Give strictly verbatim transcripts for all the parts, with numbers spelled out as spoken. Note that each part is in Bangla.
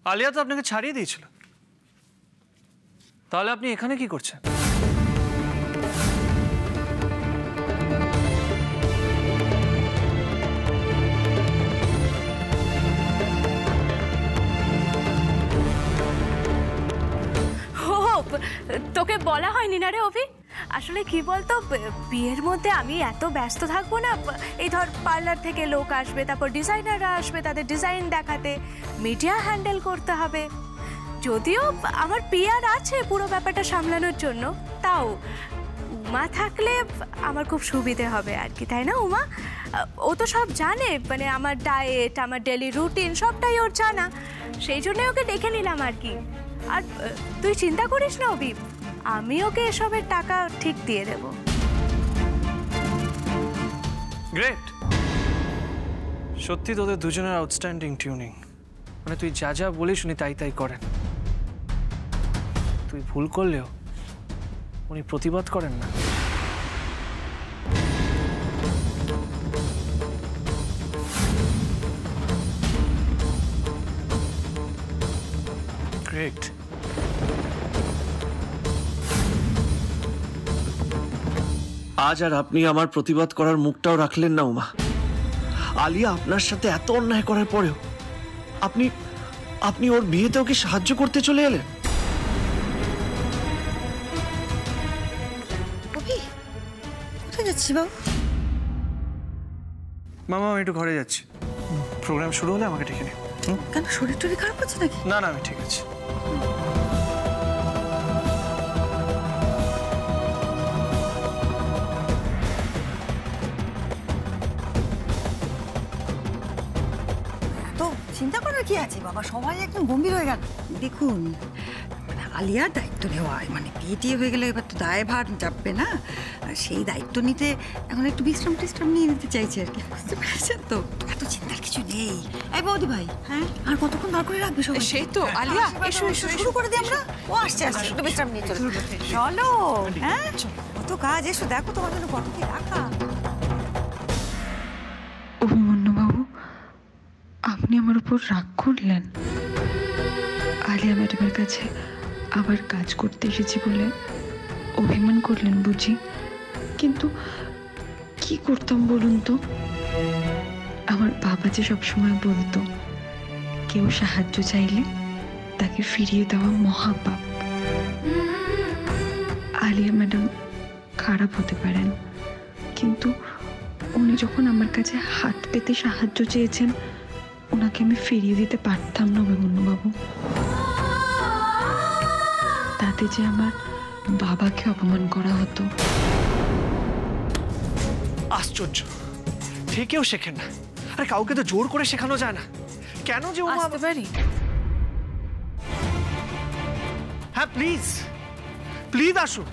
আলিয়া তো আপনাকে ছাড়িয়ে দিয়েছিল, তাহলে আপনি এখানে কি করছেন? তোকে বলা হয়নি না রে অভি, আসলে কি বলতো বিয়ের মধ্যে আমি এত ব্যস্ত থাকবো না, এই ধর পার্লার থেকে লোক আসবে, তারপর ডিজাইনাররা আসবে, তাদের ডিজাইন দেখাতে, মিডিয়া হ্যান্ডেল করতে হবে। যদিও আমার পিয়ার আছে পুরো ব্যাপারটা সামলানোর জন্য, তাও উমা থাকলে আমার খুব সুবিধে হবে আর কি, তাই না উমা? ও তো সব জানে, মানে আমার ডায়েট, আমার ডেলি রুটিন সবটাই ওর জানা, সেই জন্যই ওকে ডেকে নিলাম আর কি। আর তুই চিন্তা করিস না অভি, আমি ওকে এসবের টাকা ঠিক দিয়ে দেব। গ্রেট, সত্যি তোদের দুজনের আউটস্ট্যান্ডিং টিউনিং, মানে তুই যা যা বলিস উনি তাই তাই করেন। তুই ভুল করলেও উনি প্রতিবাদ করেন না। গ্রেট। আজ আর আপনি আমার প্রতিবাদ করার মুখটাও রাখলেন না উমা। আলিয়া আপনার সাথে এত অন্যায় করার পরেও আপনি আপনি ওর বিয়েতে ওকে সাহায্য করতে চলে এলেন। কোথায় যাচ্ছি বাবু? মামা আমি একটু ঘরে যাচ্ছি, প্রোগ্রাম শুরু হলে আমাকে ডেকে নে। কেন, শরীর টরীর খারাপ হচ্ছে নাকি? না না আমি ঠিক আছি। তো চিন্তা করার কি আছে বাবা, সবাই একদম গম্ভীর হয়ে গেল। দেখুন আলিয়ার দায়িত্ব নেওয়া, মানে বিয়ে টিয়ে হয়ে গেলে এবার তো দায়ভার চাপবে না, সেই দায়িত্ব নিতে এখন একটু বিশ্রাম টিশ্রাম নিয়ে নিতে চাইছে আর কি, বুঝতে পেরেছেন তো? এত চিন্তার কিছু নেই। এই বৌদি ভাই, হ্যাঁ আর কতক্ষণ দাঁড় করে রাখবে সবাই? সেই তো আলিয়া, এসো এসো শুরু করে দিই আমরা। ও আসছে আসছে, একটু বিশ্রাম নিয়ে চলো চলো। হ্যাঁ কত কাজ, এসো দেখো তোমার জন্য কত কি রাখা। অভিমন্যুবাবু, আপনি আমার উপর রাগ করলেন? আলিয়া ম্যাডামের কাছে আবার কাজ করতে এসেছি বলে অভিমান করলেন বুঝি? কিন্তু কি করতাম বলুন তো? আমার বাবা যে সবসময় বলতো, কেউ সাহায্য চাইলে তাকে ফিরিয়ে দেওয়া মহাপাপ। আলিয়া ম্যাডাম খারাপ হতে পারেন, কিন্তু উনি যখন আমার কাছে হাত পেতে সাহায্য চেয়েছেন, ওনাকে আমি ফিরিয়ে দিতে পারতাম না অভিমন্যুবাবু। তাতে যে আমার বাবাকে অপমান করা হতো। আশ্চর্য, থেকেও শেখেন না। আরে কাউকে তো জোর করে শেখানো যায় না। কেন যে উমা? আসতে পারি? হ্যাঁ প্লিজ প্লিজ আসুন।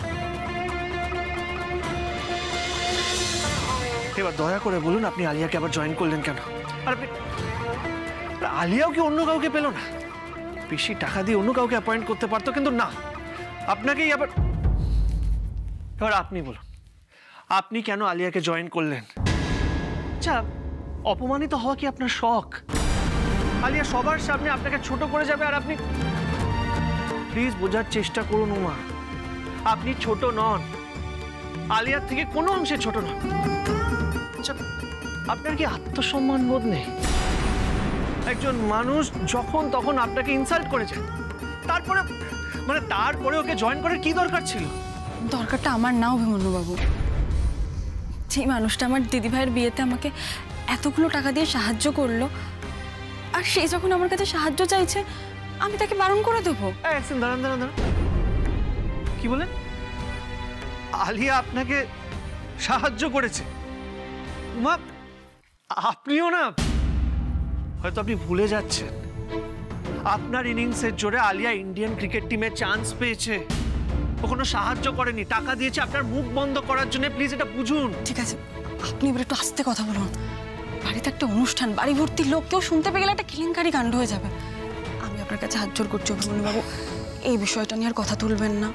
এবার দয়া করে বলুন আপনি আলিয়াকে আবার জয়েন করলেন কেন? আর আপনি আলিয়াও কি অন্য কাউকে পেল না? বেশি টাকা দিয়ে অন্য কাউকে অ্যাপয়েন্ট করতে পারতো, কিন্তু না, আপনাকেই আবার। এবার আপনি বলুন, আপনি কেন আলিয়াকে জয়েন করলেন? আচ্ছা, অপমানিত হওয়া কি আপনার শখ? আলিয়া সবার সামনে আপনাকে ছোট করে যাবে আর আপনি? প্লিজ বোঝার চেষ্টা করুন উমা, আপনি ছোট নন, আলিয়ার থেকে কোনো অংশে ছোট নন। আচ্ছা, আপনার কি আত্মসম্মান বোধ নেই? একজন মানুষ যখন তখন আপনাকে ইনসাল্ট করেছে, তারপরে মানে তারপরে ওকে জয়েন করার কি দরকার ছিল? দরকারটা আমার না অভিমন্যুবাবু, যে মানুষটা আমার দিদিভাইয়ের বিয়েতে আমাকে এতগুলো টাকা দিয়ে সাহায্য করলো, আর সে যখন আমার কাছে সাহায্য চাইছে আমি তাকে বারণ করে দেবো? দাঁড়ান দাঁড়ান দাঁড়ান, কি বলেন? আলিয়া আপনাকে সাহায্য করেছে? উমা, আপনিও না, হয়তো আপনি ভুলে যাচ্ছেন, আপনার ইনিংসের জোরে আলিয়া ইন্ডিয়ান ক্রিকেট টিমে চান্স পেয়েছে। ও কোনো সাহায্য করেনি, টাকা দিয়েছে আপনার মুখ বন্ধ করার জন্য। প্লিজ এটা বুঝুন। ঠিক আছে, আপনি এবার একটু আস্তে কথা বলুন। বাড়িতে একটা অনুষ্ঠান, বাড়ি ভর্তি লোক, কেউ শুনতে পেয়ে গেলে একটা কেলেঙ্কারি কাণ্ড হয়ে যাবে। আমি আপনার কাছে হাত জোর করছি অভিমন্যুবাবু, এই বিষয়টা নিয়ে আর কথা তুলবেন না।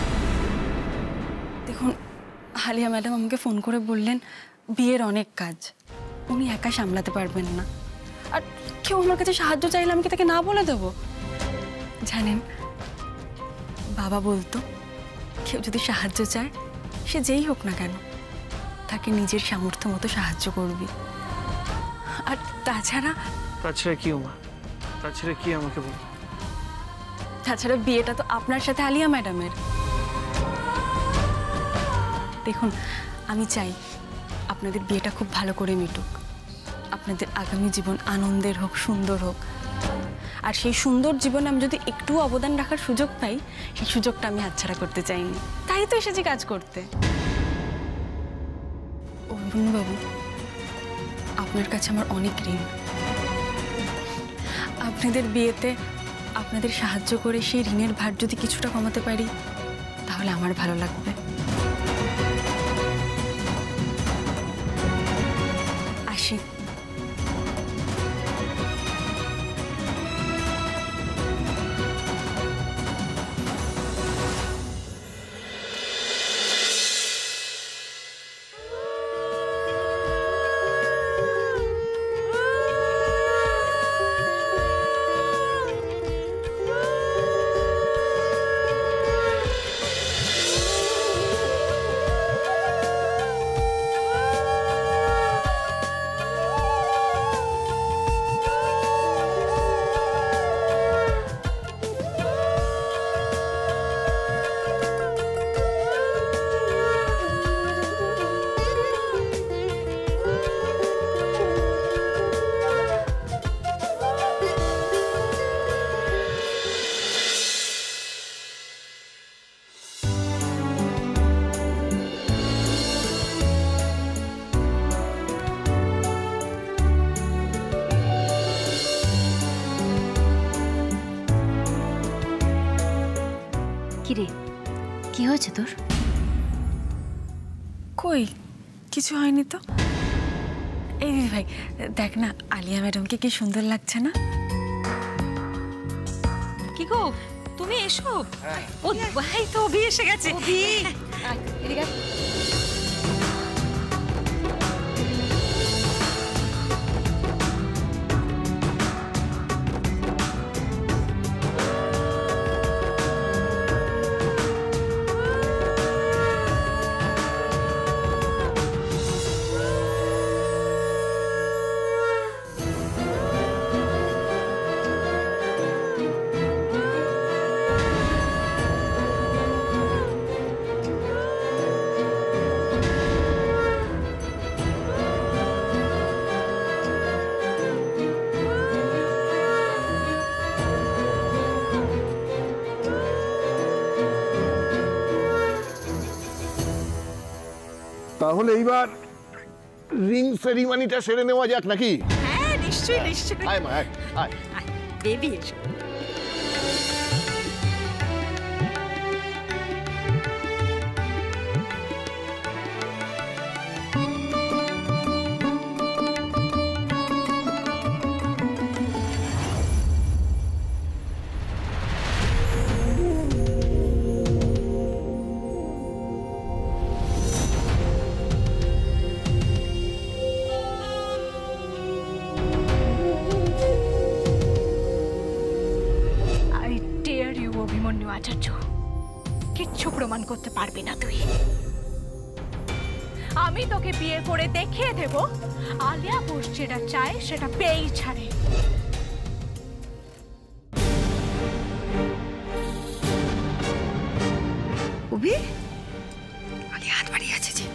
দেখুন, আলিয়া ম্যাডাম আমাকে ফোন করে বললেন বিয়ের অনেক কাজ, উনি একা সামলাতে পারবেন না, আর কেউ আমার কাছে সাহায্য চাইলে আমি কি তাকে না বলে দেবো? জানেন, বাবা বলতো কেউ যদি সাহায্য চায় সে যেই হোক না কেন তাকে নিজের সামর্থ্য মতো সাহায্য করবি। আর তাছাড়া তাছাড়া কি উমা, তাছাড়া কি আমাকে বল। তাছাড়া বিয়েটা তো আপনার সাথে আলিয়া ম্যাডামের। দেখুন, আমি চাই আপনাদের বিয়েটা খুব ভালো করে মিটুক, আপনাদের আগামী জীবন আনন্দের হোক, সুন্দর হোক। আর সেই সুন্দর জীবনে আমি যদি একটু অবদান রাখার সুযোগ পাই, সেই সুযোগটা আমি হাতছাড়া করতে চাইনি, তাই তো এসেছি কাজ করতে। অভিমন্যুবাবু, আপনার কাছে আমার অনেক ঋণ। আপনাদের বিয়েতে আপনাদের সাহায্য করে সেই ঋণের ভার যদি কিছুটা কমাতে পারি তাহলে আমার ভালো লাগবে। আসি। কিরে, কি হয়েছে তোর? কই কিছু হয়নি তো। এই দিদি ভাই, দেখ না আলিয়া ম্যাডামকে কি সুন্দর লাগছে না? কি গো, তুমি এসো। ও ভাই তো অভি এসে গেছে। তাহলে এইবার রিং সেরিমনিটা সেরে নেওয়া যাক নাকি? হ্যাঁ নিশ্চয়ই নিশ্চয়ই। আয় মা, আয় আয়। বেবি এসো। অভিমন্যু আচার্য, কিচ্ছু প্রমাণ করতে পারবি না তুই। আমি তোকে বিয়ে করে দেখিয়ে দেব আলিয়া ঘোষ যেটা চায় সেটা পেয়েই ছাড়ে। অভি, আলিয়া হাত বাড়িয়ে আছে যে।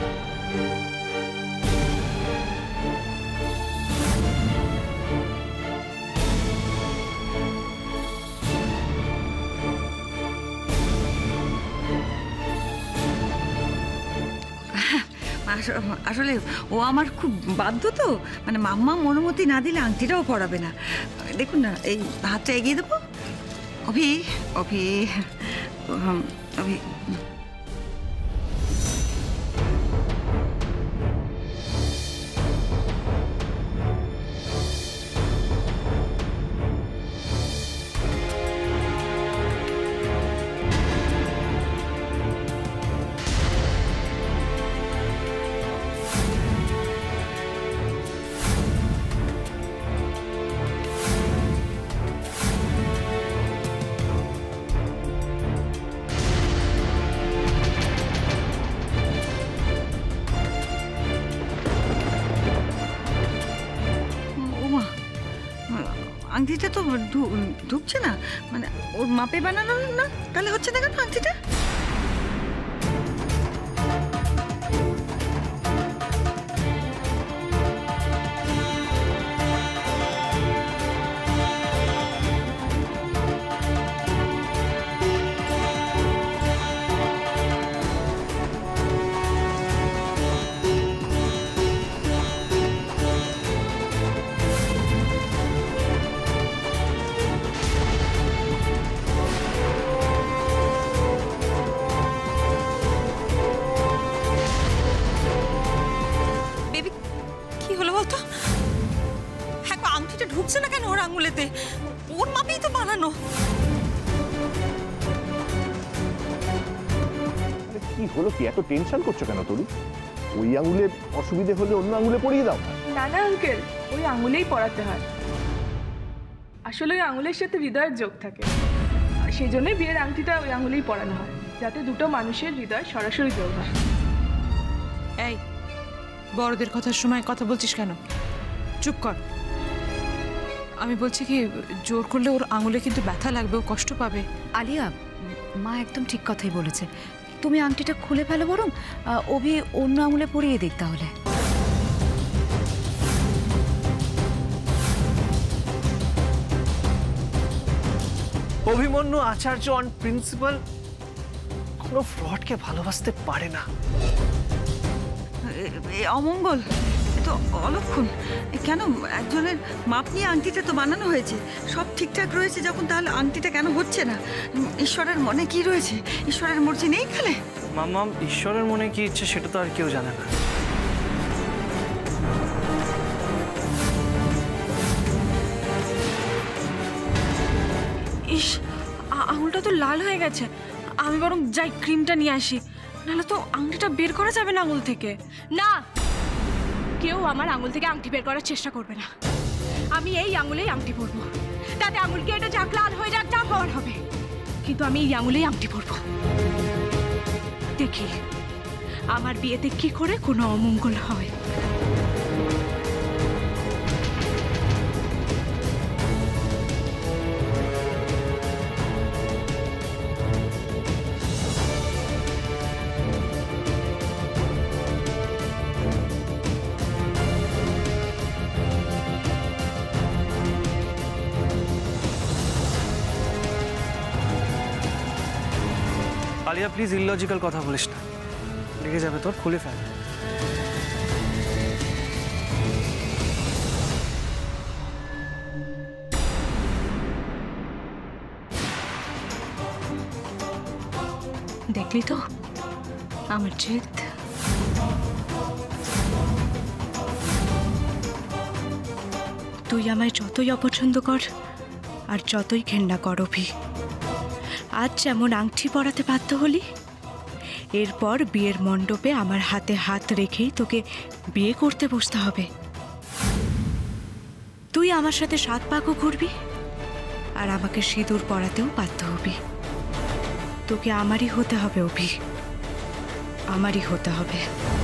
আসলে ও আমার খুব বাধ্য তো, মানে মাম্মা অনুমতি না দিলে আংটিটাও পরাবে না। দেখুন না, এই হাতটা এগিয়ে দেবো। অভি, অভি, অভি, আংটিটা তো ঢু- ঢুকছে না, মানে ওর মাপে বানানো না, তাহলে হচ্ছে না কেন আংটিটা? বেবি কি হলো বলতো? হ্যাঁ গো, আংটিটা ঢুকছে না কেন ওর আঙুলেতে? ওর মাপেই তো বানানো। আরে কি হলো, কি এত টেনশন করছো কেন তরু? ওই আঙুলে অসুবিধে হলে অন্য আঙুলে পরিয়ে দাও। না না আঙ্কেল, ওই আঙুলেই পড়াতে হয়। আসলে ওই আঙুলের সাথে হৃদয়ের যোগ থাকে, আর সেই জন্যই বিয়ের আংটিটা ওই আঙুলেই পরানো হয়, যাতে দুটো মানুষের হৃদয় সরাসরি যোগ হয়। এই বড়দের কথার সময় কথা বলছিস কেন? চুপ কর। আমি বলছি কি, জোর করলে ওর আঙুলে কিন্তু ব্যথা লাগবে, ও কষ্ট পাবে। আলিয়া, মা একদম ঠিক কথাই বলেছে। তুমি আংটিটা খুলে ফেলো বরং, আহ, অভি অন্য আঙুলে পরিয়ে দিক তাহলে। অভিমন্যু আচার্য অন প্রিন্সিপাল কোনো ফ্রডকে ভালোবাসতে পারে না। এ- এ অমঙ্গল, এ তো অলক্ষণ। এ কেন একজনের মাপ নিয়ে আংটিটা তো বানানো হয়েছে, সব ঠিকঠাক রয়েছে যখন, তাহলে আংটিটা কেন হচ্ছে না? উম, ঈশ্বরের মনে কি রয়েছে? ঈশ্বরের মর্জি নেই খেলে? মাম্মা, ঈশ্বরের মনে কি ইচ্ছে সেটা তো আর কেউ জানে না। ইস, আ- আঙুলটা তো লাল হয়ে গেছে। আমি বরং যাই ক্রিমটা নিয়ে আসি, নাহলে তো আংটিটা বের করা যাবে না আঙুল থেকে। না, কেউ আমার আঙুল থেকে আংটি বের করার চেষ্টা করবে না। আমি এই আঙুলেই আংটি পরবো, তাতে আঙুলকে এটা যাক লাল হয়ে যাক, যা হওয়ার হবে, কিন্তু আমি এই আঙুলেই আংটি পরবো। দেখি আমার বিয়েতে কি করে কোনো অমঙ্গল হয়। আলিয়া প্লিজ ইললজিক্যাল কথা বলিস না, লেগে যাবে তোর, খুলে ফেল। দেখলি তো আমার জিদ। তুই আমায় যতই অপছন্দ কর আর যতই ঘেন্না কর অভি, আজ যেমন আংটি পরাতে বাধ্য হলি, এরপর বিয়ের মণ্ডপে আমার হাতে হাত রেখেই তোকে বিয়ে করতে বসতে হবে। তুই আমার সাথে সাত পাকও ঘুরবি আর আমাকে সিঁদুর পরাতেও বাধ্য হবি। তোকে আমারই হতে হবে অভি, আমারই হতে হবে।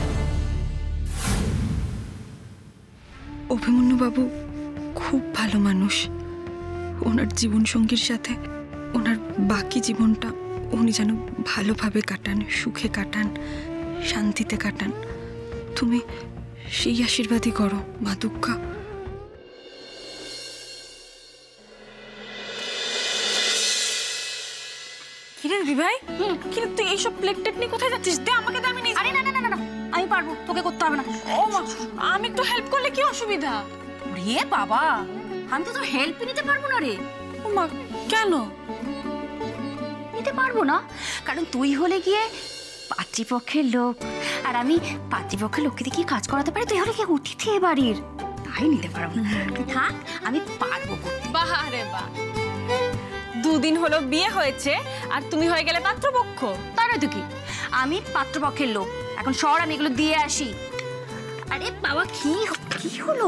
অভিমন্যু বাবু খুব ভালো মানুষ। ওনার জীবনসঙ্গীর সাথে ওনার বাকি জীবনটা উনি যেন ভালোভাবে কাটান, সুখে কাটান, শান্তিতে কাটান। তুমি সেই আশীর্বাদই করো মা দুর্গা। কিরে দিদি ভাই, কিরে তুই এইসব প্লেট টেট নিয়ে কোথায় যাচ্ছিস? দে আমাকে, দে, আমি নিয়ে। আরে না না না না, আমি পারবো, তোকে করতে হবে না। ও মা, আমি একটু হেল্প করলে কি অসুবিধা? রে বাবা, আমি তো তোর হেল্প নিতে পারবো না রে। ও মা, কেন নিতে পারবো না? কারণ তুই হলে গিয়ে পাত্রীপক্ষের লোক, আর আমি পাত্রীপক্ষের লোককে দিয়ে কি কাজ করাতে পারি? তুই হলে কি অতিথি এ বাড়ির, তাই নিতে পারবো না। তুই থাক, আমি পারবো করতে। বাহ রে বাহ, দুদিন হলো বিয়ে হয়েছে আর তুমি হয়ে গেলে পাত্রপক্ষ। তাই নয় তো কি, আমি পাত্রপক্ষের লোক। এখন সর, আমি এগুলো দিয়ে আসি। আরে বাবা, কি কি হলো?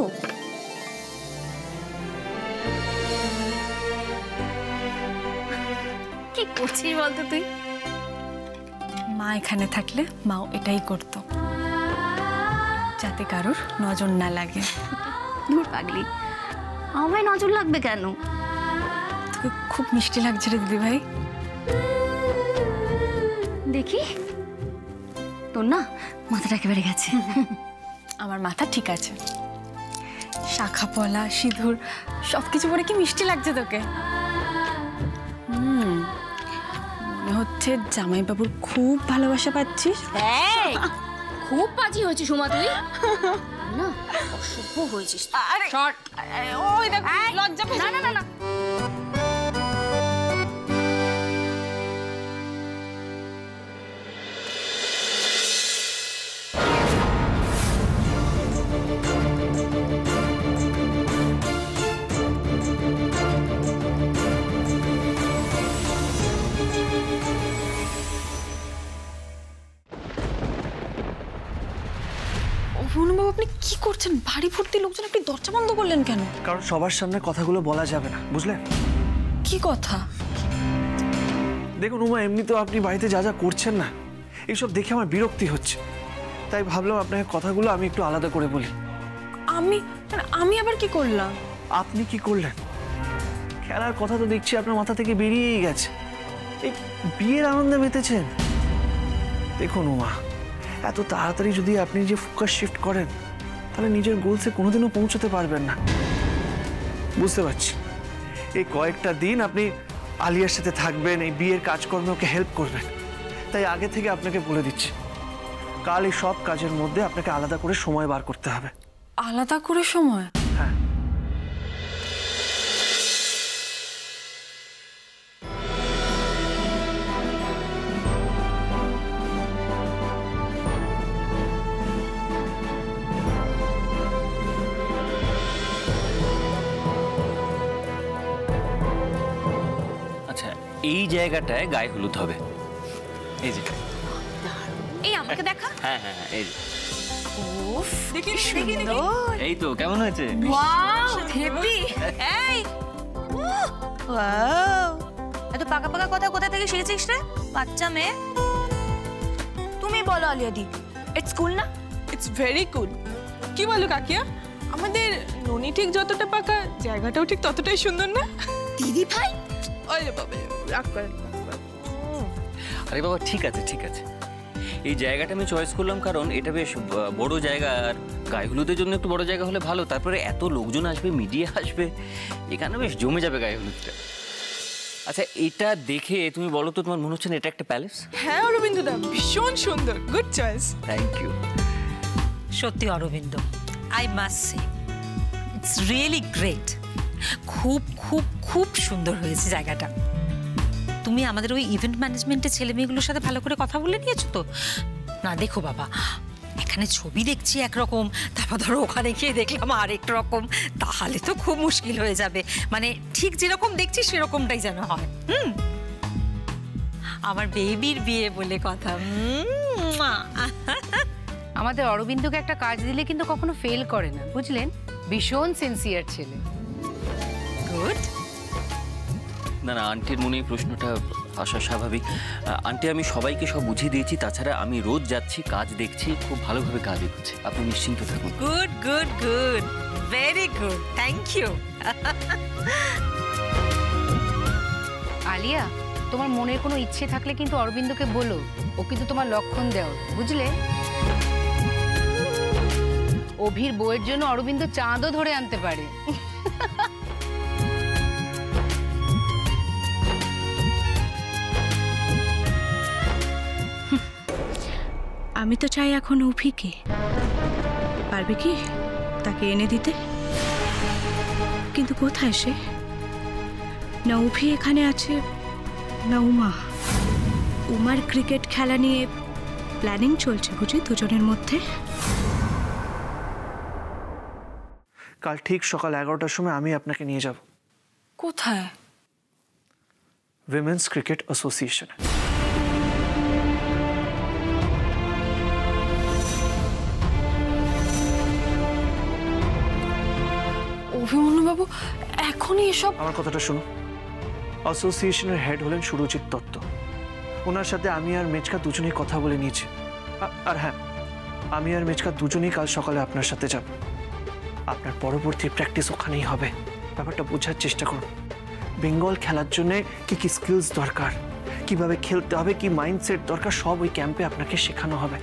কি করছিস বলতো তুই? মা এখানে থাকলে মাও এটাই করতো, যাতে কারোর নজর না লাগে। দূর পাগলি, আমায় নজর লাগবে কেন? তোকে খুব মিষ্টি লাগছে রে দিদি ভাই। দেখি তোর না মাথাটা একেবারে গেছে। আমার মাথা ঠিক আছে, শাখা পলা সিঁদুর সবকিছু পরে কি মিষ্টি লাগছে তোকে। হুম, মনে হচ্ছে জামাইবাবুর খুব ভালোবাসা পাচ্ছিস। এই, খুব বাজি হয়েছিস সুমা তুই। না অসভ্য হয়েছিস। আরে সর। ওই দেখ লজ্জা পেয়েছে। না না না না অভিমন্যুবাবু, আপনি কি করছেন? বাড়ি ভর্তি লোকজন, আপনি দরজা বন্ধ করলেন কেন? কারণ সবার সামনে কথাগুলো বলা যাবে না, বুঝলেন? কি কথা? দেখুন উমা, এমনি তো আপনি বাড়িতে যা যা করছেন না, এইসব দেখে আমার বিরক্তি হচ্ছে। তাই ভাবলাম আপনাকে কথাগুলো আমি একটু আলাদা করে বলি। আমি আমি আবার কি করলাম? আপনি কি করলেন? খেলার কথা তো দেখছি আপনার মাথা থেকে বেরিয়েই গেছে। এই বিয়ের আনন্দে মেতেছেন। দেখুন উমা, এত তাড়াতাড়ি যদি আপনি যে ফোকাস শিফট করেন, তাহলে নিজের গোলসে কোনোদিনও পৌঁছতে পারবেন না। বুঝতে পারছি, এই কয়েকটা দিন আপনি আলিয়ার সাথে থাকবেন, এই বিয়ের কাজকর্মে ওকে হেল্প করবেন। তাই আগে থেকে আপনাকে বলে দিচ্ছি, কাল এই সব কাজের মধ্যে আপনাকে আলাদা করে সময় বার করতে হবে। আলাদা করে সময়? হ্যাঁ। আচ্ছা, এই জায়গাটায় গায়ে হলুদ হবে। এই যে, এই আমাকে দেখা। হ্যাঁ হ্যাঁ হ্যাঁ, এই যে। উফ, দেখি দেখি দেখি। এই তো, কেমন হয়েছে? Wow, heavy. এই, ওয়াও, এত পাকা পাকা কথা কোথা থেকে শিখেছিস রে, বাচ্চা মেয়ে? তুমি বলো আলিয়া দি, ইটস কুল না? It's very cool. কি বলো কাকিয়া, আমাদের ননি ঠিক যতটা পাকা, জায়গাটাও ঠিক ততটাই সুন্দর না? দিদি ভাই, ওই বাবা রাগ করে। আরে বাবা, ঠিক আছে ঠিক আছে। এই জায়গাটা আমি চয়েস করলাম কারণ এটা বেশ বড় জায়গা, আর গায়ে হলুদের জন্য একটু বড় জায়গা হলে ভালো। তারপরে এত লোকজন আসবে, মিডিয়া আসবে, এখানে বেশ জমে যাবে গায়ে হলুদটা। আচ্ছা, এটা দেখে তুমি বলো তো, তোমার মনে হচ্ছে না এটা একটা প্যালেস? হ্যাঁ অরবিন্দদা, ভীষণ সুন্দর, গুড চয়েস। Thank you. সত্যি Arvind, I must say it's really great. খুব খুব খুব সুন্দর হয়েছে জায়গাটা। তুমি আমাদের ওই ইভেন্ট ম্যানেজমেন্টের ছেলে মেয়েগুলোর সাথে ভালো করে কথা বলে নিয়েছো তো? না দেখো বাবা, এখানে ছবি দেখছি একরকম, তারপর ধরো ওখানে গিয়ে দেখলাম আরেক রকম, তাহলে তো খুব মুশকিল হয়ে যাবে। মানে ঠিক যেরকম দেখছি সেরকমটাই যেন হয়। হুম, আমার বেবির বিয়ে বলে কথা। আমাদের অরবিন্দকে একটা কাজ দিলে কিন্তু কখনো ফেল করে না, বুঝলেন? ভীষণ সিনসিয়ার ছেলে। গুড। না না, আন্টির মনে এই প্রশ্নটা আসা স্বাভাবিক। আন্টি, আমি সবাইকে সব বুঝিয়ে দিয়েছি। তাছাড়া আমি রোজ যাচ্ছি, কাজ দেখছি, খুব ভালোভাবে কাজ এগোচ্ছে। আপনি নিশ্চিন্ত থাকুন। Good good good, very good, thank you. Aliya, তোমার মনের কোনো ইচ্ছে থাকলে কিন্তু অরবিন্দকে বলো, ও কিন্তু তোমার লক্ষণ দেও, বুঝলে? অভির বউয়ের জন্য অরবিন্দ চাঁদও ধরে আনতে পারে। আমি তো চাই এখন অভিকে। পারবে কি তাকে এনে দিতে? কিন্তু কোথায় সে? না অভি এখানে আছে, না উমা। উমার ক্রিকেট খেলা নিয়ে প্ল্যানিং চলছে বুঝি দুজনের মধ্যে। কাল ঠিক সকাল এগারোটার সময় আমি আপনাকে নিয়ে যাব। কোথায়? Women's cricket অ্যাসোসিয়েশনে। অভিমন্যুবাবু, এখনই এসব? আমার কথাটা শুনো। অ্যাসোসিয়েশনের হেড হলেন সুরজিৎ দত্ত। ওনার সাথে আমি আর মেচকা দুজনেই কথা বলে নিয়েছি। আর হ্যাঁ, আমি আর মেচকা দুজনেই কাল সকালে আপনার সাথে যাব। আপনার পরবর্তী প্র্যাকটিস ওখানেই হবে। ব্যাপারটা বোঝার চেষ্টা করুন। বেঙ্গল খেলার জন্য কি কি স্কিলস দরকার, কিভাবে খেলতে হবে, কি মাইন্ডসেট দরকার, সব ওই ক্যাম্পে আপনাকে শেখানো হবে।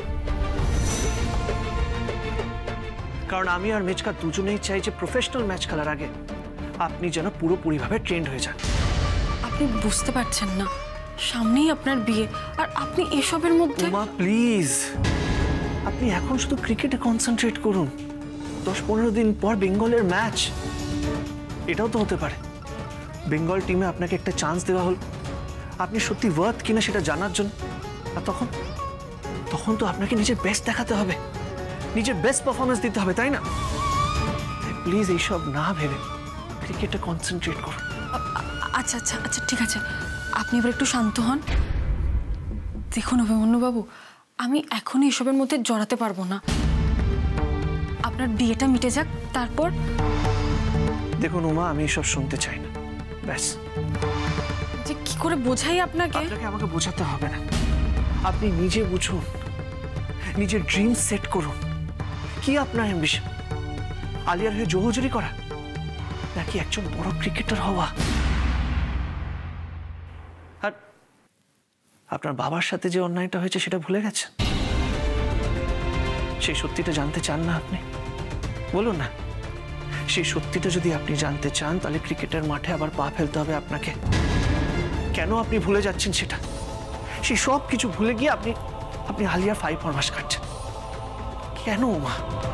কারণ আমি আর মেচকা দুজনেই চাই যে প্রফেশনাল ম্যাচ খেলার আগে আপনি যেন পুরোপুরিভাবে ট্রেন্ড হয়ে যান। আপনি বুঝতে পারছেন না, সামনেই আপনার বিয়ে আর আপনি এসবের মধ্যে। মা প্লিজ, আপনি এখন শুধু ক্রিকেটে কনসেন্ট্রেট করুন। দশ পনেরো দিন পর বেঙ্গলের ম্যাচ, এটাও তো হতে পারে বেঙ্গল টিমে আপনাকে একটা চান্স দেওয়া হল, আপনি সত্যি ওয়ার্থ কিনা সেটা জানার জন্য। আর তখন তখন তো আপনাকে নিজের বেস্ট দেখাতে হবে, নিজের বেস্ট পারফরমেন্স দিতে হবে, তাই না? প্লিজ এইসব না ভেবে ক্রিকেটে কনসেন্ট্রেট করুন। আচ্ছা আচ্ছা আচ্ছা ঠিক আছে, আপনি এবার একটু শান্ত হন। দেখুন অভিমন্যুবাবু, আমি এখনই এসবের মধ্যে জড়াতে পারবো না। আপনার বিয়েটা মিটে যাক, তারপর। দেখুন উমা, আমি এসব শুনতে চাই না, ব্যাস। যে কি করে বোঝাই আপনাকে? আপনাকে আমাকে বোঝাতে হবে না, আপনি নিজে বুঝুন, নিজের ড্রিম সেট করুন। কি আপনার অ্যাম্বিশন? আলিয়ার হয়ে জোহজুরি করা, নাকি একজন বড় ক্রিকেটার হওয়া? আর আপনার বাবার সাথে যে অন্যায়টা হয়েছে সেটা ভুলে গেছেন? সেই সত্যিটা জানতে চান না আপনি? বলুন না, সেই সত্যিটা যদি আপনি জানতে চান তাহলে ক্রিকেটের মাঠে আবার পা ফেলতে হবে আপনাকে। কেন আপনি ভুলে যাচ্ছেন সেটা? সেই সব কিছু ভুলে গিয়ে আপনি আপনি আলিয়ার ফাইভ ফরমাস কাটছেন কেন মা?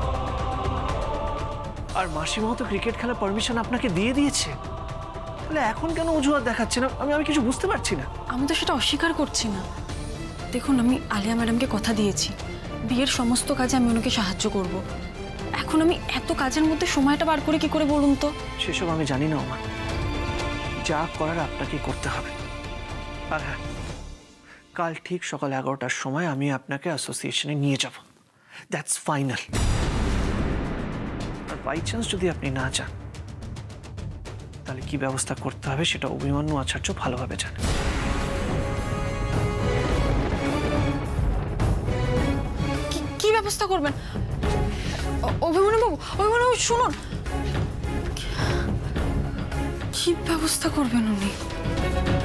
আর মাসিমাও তো ক্রিকেট খেলার পারমিশন আপনাকে দিয়ে দিয়েছে, তাহলে এখন কেন অজুহাত দেখাচ্ছেন? আমি আমি কিছু বুঝতে পারছি না। আমি তো সেটা অস্বীকার করছি না। দেখুন, আমি আলিয়া ম্যাডামকে কথা দিয়েছি বিয়ের সমস্ত কাজে আমি ওনাকে সাহায্য করব। এখন আমি এত কাজের মধ্যে সময়টা বার করে কি করে বলুন তো? সেসব আমি জানি না ওমা, যা করার আপনাকে করতে হবে। আর হ্যাঁ, কাল ঠিক সকাল এগারোটার সময় আমি আপনাকে অ্যাসোসিয়েশনে নিয়ে যাব, দ্যাটস ফাইনাল। আর বাই চান্স যদি আপনি না চান তাহলে কি ব্যবস্থা করতে হবে সেটা অভিমন্যু আচার্য ভালোভাবে জানে। কি ব্যবস্থা করবেন অভিমন্যু বাবু? অভিমন্যু বাবু শুনুন, কি ব্যবস্থা করবেন উনি?